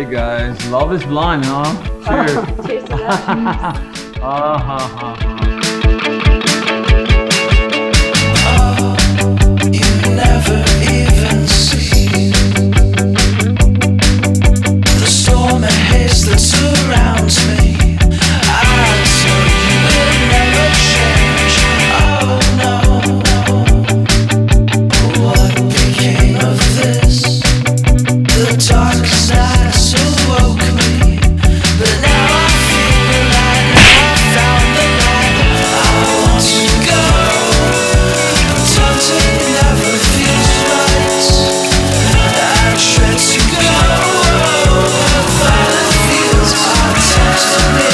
right, guys. Love is blind, huh? Cheers. Cheers to that. You never even see the storm and haze that surrounds me. I tell you it never change. Oh no, what became of this? The darkest night awoke me, but now I feel alive. I found the light. I want to go, but something never feels right. I try to go, but violent feels attached to me.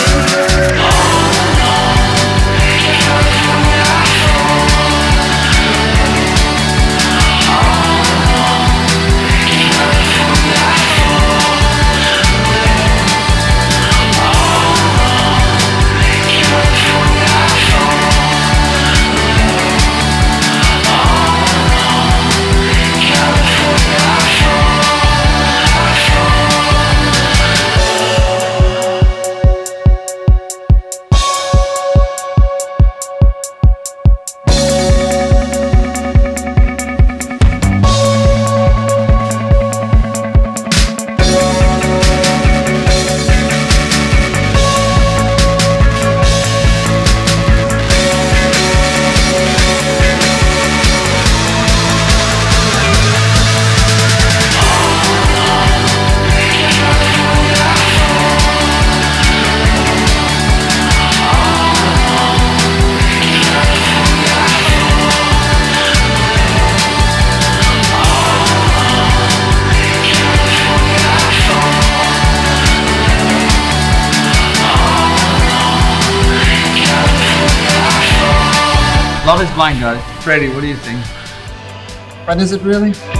Love is blind, guys. Freddie, what do you think? But is it really?